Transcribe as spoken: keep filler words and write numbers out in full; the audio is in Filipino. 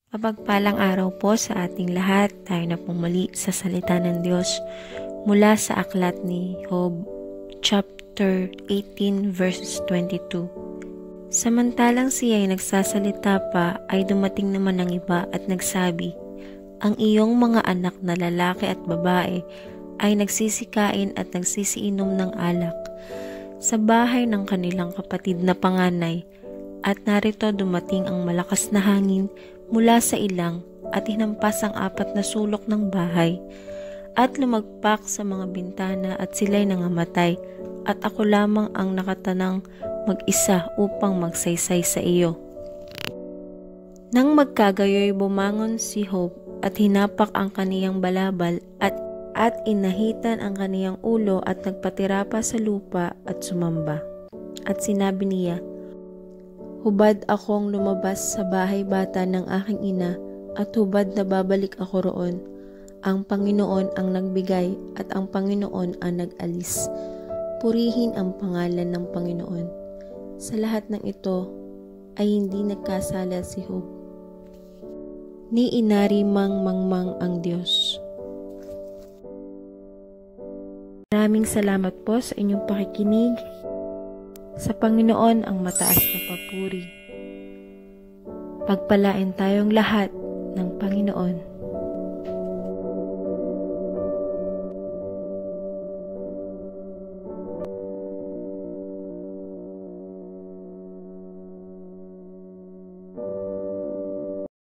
Mapagpalang araw po sa ating lahat. Tayo na pong muli sa salita ng Diyos mula sa aklat ni Job, chapter eighteen, verses twenty-two. Samantalang siya ay nagsasalita pa, ay dumating naman ang iba at nagsabi, ang iyong mga anak na lalaki at babae ay nagsisikain at nagsisiinom ng alak sa bahay ng kanilang kapatid na panganay, at narito dumating ang malakas na hangin mula sa ilang at hinampas ang apat na sulok ng bahay at lumagpak sa mga bintana at sila'y nangamatay, at ako lamang ang nakatanang mag-isa upang magsaysay sa iyo. Nang magkagayoy, bumangon si Job at hinapak ang kaniyang balabal at at inahitan ang kaniyang ulo at nagpatira pa sa lupa at sumamba. At sinabi niya, hubad akong lumabas sa bahay bata ng aking ina, at hubad na babalik ako roon. Ang Panginoon ang nagbigay at ang Panginoon ang nag-alis. Purihin ang pangalan ng Panginoon. Sa lahat ng ito ay hindi nagkasala si Job. Ni inari mang mangmang ang Diyos. Maraming salamat po sa inyong pakikinig. Sa Panginoon ang mataas na papuri. Pagpalain tayong lahat ng Panginoon.